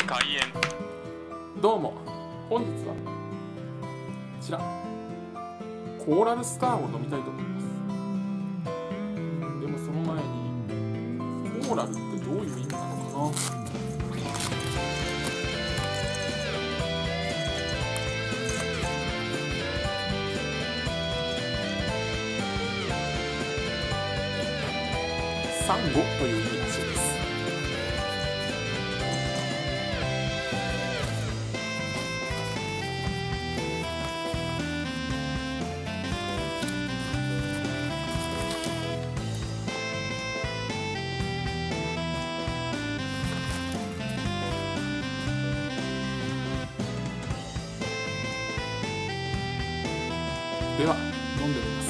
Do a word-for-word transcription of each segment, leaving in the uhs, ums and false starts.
開演。 どうも、本日はこちらコーラルスターを飲みたいと思います。でもその前にコーラルってどういう意味なのかな。サンゴという意味らしいです。では飲んでみます。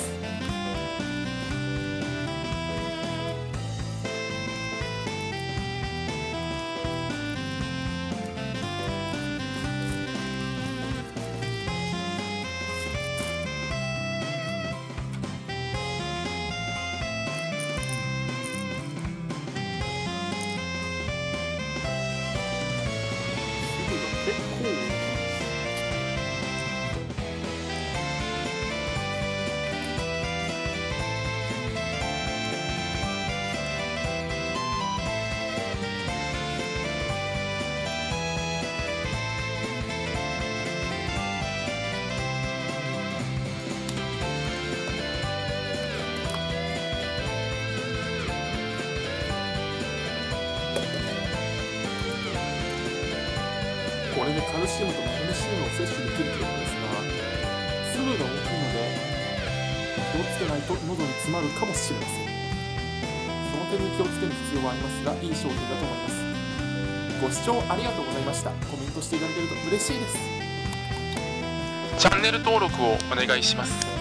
結構これでカルシウムとマグネシウムを摂取できるということですが、粒が大きいので気をつけないと喉に詰まるかもしれません。その点に気をつける必要はありますが、いい商品だと思います。ご視聴ありがとうございました。コメントしていただけると嬉しいです。 チャンネル登録をお願いします。